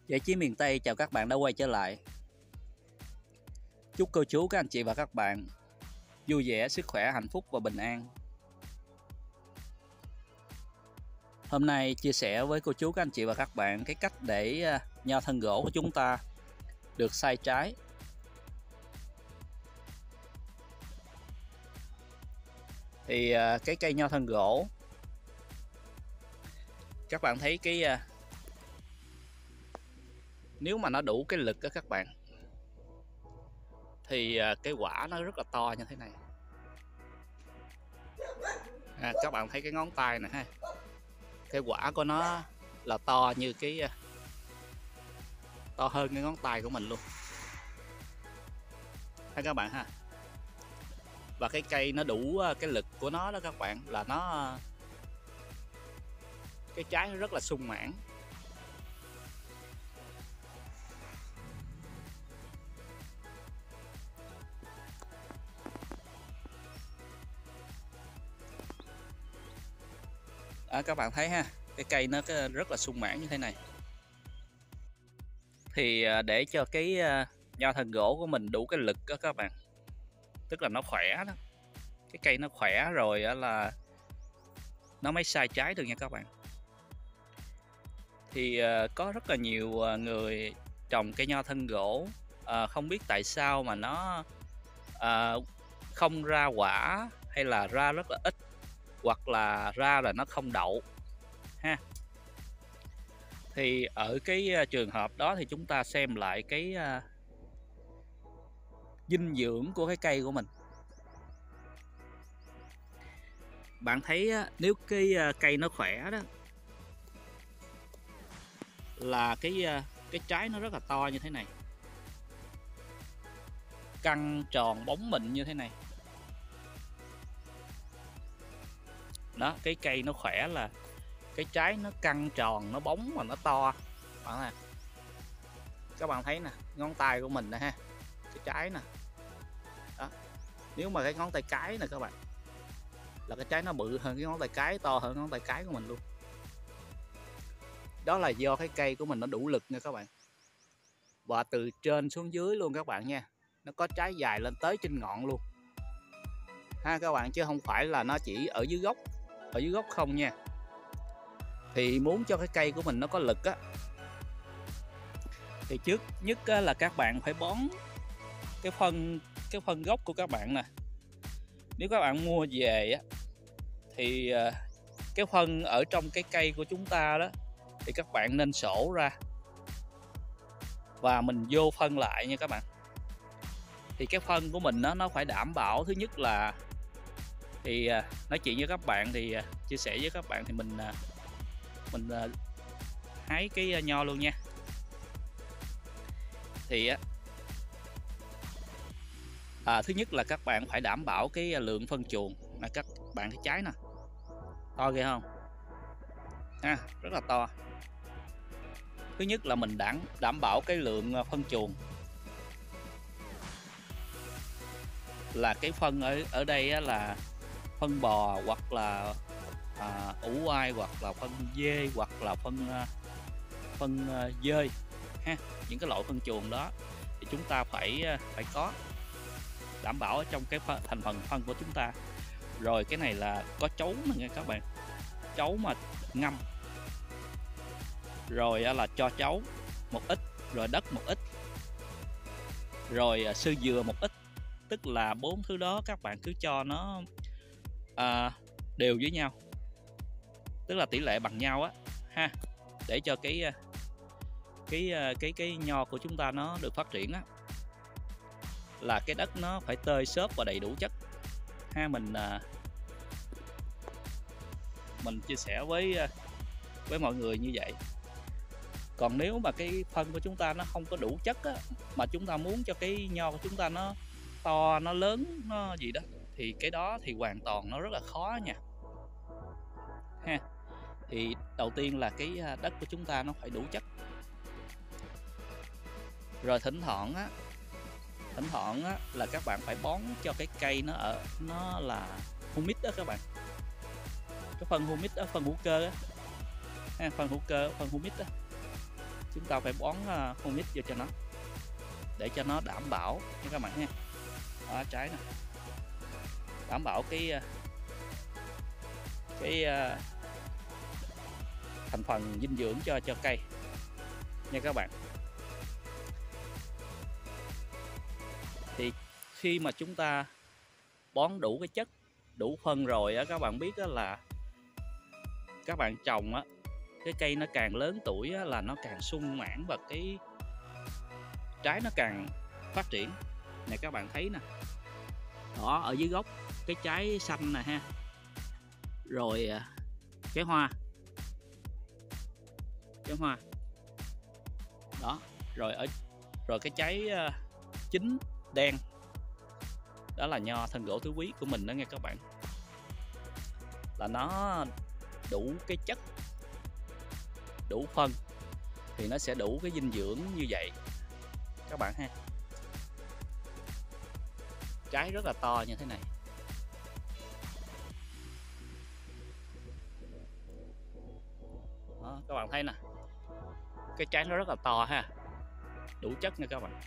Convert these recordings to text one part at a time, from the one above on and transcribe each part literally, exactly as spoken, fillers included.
Giải trí miền Tây chào các bạn đã quay trở lại. Chúc cô chú, các anh chị và các bạn vui vẻ, sức khỏe, hạnh phúc và bình an. Hôm nay chia sẻ với cô chú, các anh chị và các bạn cái cách để nho thân gỗ của chúng ta được sai trái. Thì cái cây nho thân gỗ, các bạn thấy cái nếu mà nó đủ cái lực đó các bạn, thì cái quả nó rất là to như thế này. À, các bạn thấy cái ngón tay này ha, cái quả của nó là to như cái to hơn cái ngón tay của mình luôn ha các bạn ha. Và cái cây nó đủ cái lực của nó đó các bạn, là nó cái trái nó rất là sung mãn. À, các bạn thấy ha, cái cây nó rất là sung mãn như thế này. Thì để cho cái nho thân gỗ của mình đủ cái lực đó các bạn, tức là nó khỏe đó, cái cây nó khỏe rồi là nó mới sai trái được nha các bạn. Thì có rất là nhiều người trồng cây nho thân gỗ, không biết tại sao mà nó không ra quả, hay là ra rất là ít, hoặc là ra là nó không đậu ha. Thì ở cái trường hợp đó thì chúng ta xem lại cái uh, dinh dưỡng của cái cây của mình. Bạn thấy uh, nếu cái uh, cây nó khỏe đó, là cái uh, cái trái nó rất là to như thế này, căng tròn bóng mịn như thế này. Đó, cái cây nó khỏe là cái trái nó căng tròn, nó bóng mà nó to. Bạn nè, các bạn thấy nè, ngón tay của mình nè ha, cái trái nè. Đó, nếu mà cái ngón tay cái nè các bạn, là cái trái nó bự hơn cái ngón tay cái, to hơn ngón tay cái của mình luôn. Đó là do cái cây của mình nó đủ lực nha các bạn. Và từ trên xuống dưới luôn các bạn nha, nó có trái dài lên tới trên ngọn luôn ha các bạn, chứ không phải là nó chỉ ở dưới gốc, ở dưới gốc không nha. Thì muốn cho cái cây của mình nó có lực á, thì trước nhất á, là các bạn phải bón cái phân cái phân gốc của các bạn nè. Nếu các bạn mua về á, thì cái phân ở trong cái cây của chúng ta đó, thì các bạn nên sổ ra và mình vô phân lại nha các bạn. Thì cái phân của mình nó nó phải đảm bảo, thứ nhất là thì nói chuyện với các bạn, thì chia sẻ với các bạn, thì mình mình hái cái nho luôn nha. Thì à, thứ nhất là các bạn phải đảm bảo cái lượng phân chuồng. Là các bạn thấy trái nè, to ghê không ha, rất là to. Thứ nhất là mình đảm đảm bảo cái lượng phân chuồng, là cái phân ở ở đây á, là phân bò, hoặc là à, ủ oai, hoặc là phân dê, hoặc là phân phân dơi ha. Những cái loại phân chuồng đó thì chúng ta phải phải có đảm bảo ở trong cái thành phần phân của chúng ta. Rồi cái này là có chấu nha các bạn, chấu mà ngâm, rồi là cho chấu một ít, rồi đất một ít, rồi sư dừa một ít. Tức là bốn thứ đó các bạn cứ cho nó à, đều với nhau, tức là tỷ lệ bằng nhau á ha, để cho cái cái cái cái nho của chúng ta nó được phát triển á. Là cái đất nó phải tơi xốp và đầy đủ chất ha. Mình mình chia sẻ với với mọi người như vậy. Còn nếu mà cái phân của chúng ta nó không có đủ chất á, mà chúng ta muốn cho cái nho của chúng ta nó to, nó lớn, nó gì đó, thì cái đó thì hoàn toàn nó rất là khó nha ha. Thì đầu tiên là cái đất của chúng ta nó phải đủ chất. Rồi thỉnh thoảng á, thỉnh thoảng á, là các bạn phải bón cho cái cây nó ở nó là humic đó các bạn. Cái phân humic đó, phân hữu cơ á ha, phân hữu cơ, phân humic đó. chúng ta phải bón uh, humic vô cho nó để cho nó đảm bảo nha các bạn nha. Đó, trái nè, đảm bảo cái cái uh, thành phần dinh dưỡng cho cho cây nha các bạn. Thì khi mà chúng ta bón đủ cái chất, đủ phân rồi á, các bạn biết á, là các bạn trồng á, cái cây nó càng lớn tuổi á, là nó càng sung mãn và cái trái nó càng phát triển. Này các bạn thấy nè, đó ở dưới gốc cái trái xanh nè ha, rồi cái hoa, cái hoa đó, rồi ở rồi cái trái uh, chín đen, đó là nho thân gỗ tứ quý của mình đó nghe các bạn. Là nó đủ cái chất, đủ phân thì nó sẽ đủ cái dinh dưỡng như vậy các bạn ha. Trái rất là to như thế này. Đó, các bạn thấy nè, cái trái nó rất là to ha, đủ chất nha các bạn.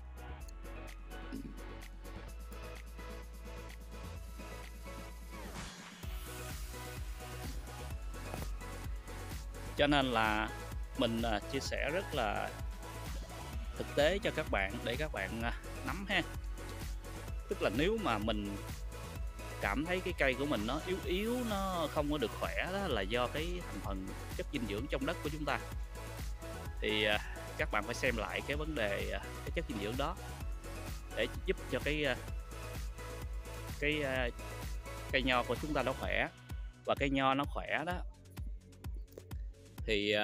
Cho nên là mình chia sẻ rất là thực tế cho các bạn để các bạn nắm ha. Tức là nếu mà mình cảm thấy cái cây của mình nó yếu yếu, nó không có được khỏe, đó là do cái thành phần chất dinh dưỡng trong đất của chúng ta, thì các bạn phải xem lại cái vấn đề cái chất dinh dưỡng đó để giúp cho cái cái cây nho của chúng ta nó khỏe. Và cây nho nó khỏe đó thì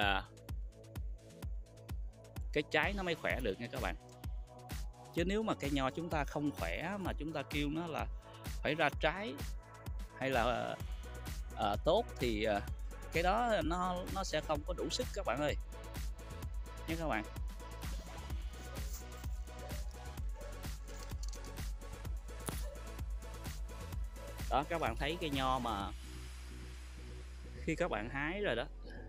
cái trái nó mới khỏe được nha các bạn. Chứ nếu mà cây nho chúng ta không khỏe mà chúng ta kêu nó là phải ra trái hay là uh, tốt thì uh, cái đó nó nó sẽ không có đủ sức các bạn ơi nha các bạn. Đó, các bạn thấy cây nho mà khi các bạn hái rồi đó,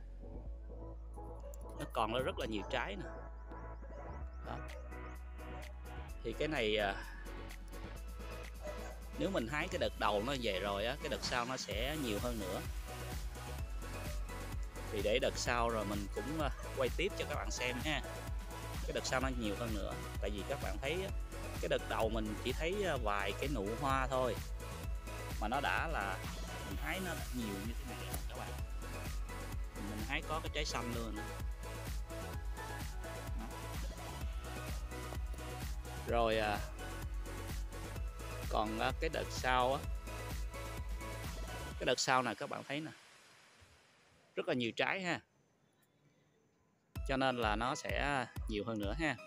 nó còn là rất là nhiều trái nè. Đó, thì cái này nếu mình hái cái đợt đầu nó về rồi á, cái đợt sau nó sẽ nhiều hơn nữa. Thì để đợt sau rồi mình cũng quay tiếp cho các bạn xem ha, cái đợt sau nó nhiều hơn nữa. Tại vì các bạn thấy cái đợt đầu mình chỉ thấy vài cái nụ hoa thôi mà nó đã là mình hái nó nhiều như thế này rồi các bạn. Mình hái có cái trái xanh luôn. Đó. Rồi à, còn cái đợt sau á, cái đợt sau này các bạn thấy nè, rất là nhiều trái ha, cho nên là nó sẽ nhiều hơn nữa ha.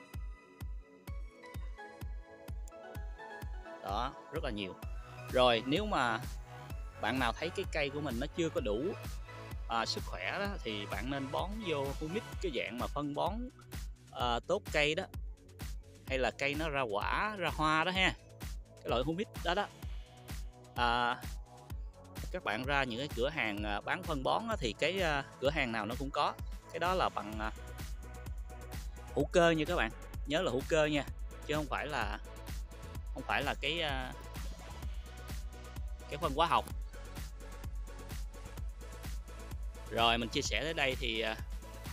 Đó, rất là nhiều. Rồi nếu mà bạn nào thấy cái cây của mình nó chưa có đủ à, sức khỏe đó, thì bạn nên bón vô humic cái dạng mà phân bón à, tốt cây đó, hay là cây nó ra quả ra hoa đó ha, cái loại humic đó đó. À, các bạn ra những cái cửa hàng bán phân bón đó, thì cái uh, cửa hàng nào nó cũng có. Cái đó là bằng uh, hữu cơ nha các bạn, nhớ là hữu cơ nha, chứ không phải là không phải là cái uh, cái phân hóa học. Rồi mình chia sẻ tới đây thì uh,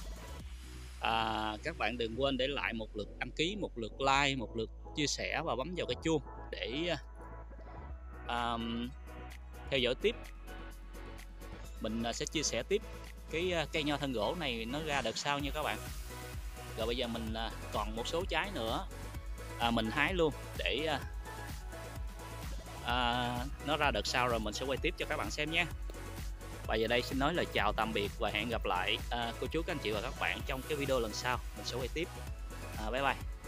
à, các bạn đừng quên để lại một lượt đăng ký, một lượt like, một lượt chia sẻ và bấm vào cái chuông để uh, theo dõi tiếp. Mình sẽ chia sẻ tiếp cái cây nho thân gỗ này nó ra đợt sau nha các bạn. Rồi bây giờ mình còn một số trái nữa à, mình hái luôn để à, nó ra đợt sau rồi mình sẽ quay tiếp cho các bạn xem nha. Và giờ đây xin nói lời chào tạm biệt và hẹn gặp lại à, cô chú các anh chị và các bạn trong cái video lần sau mình sẽ quay tiếp. à, Bye bye.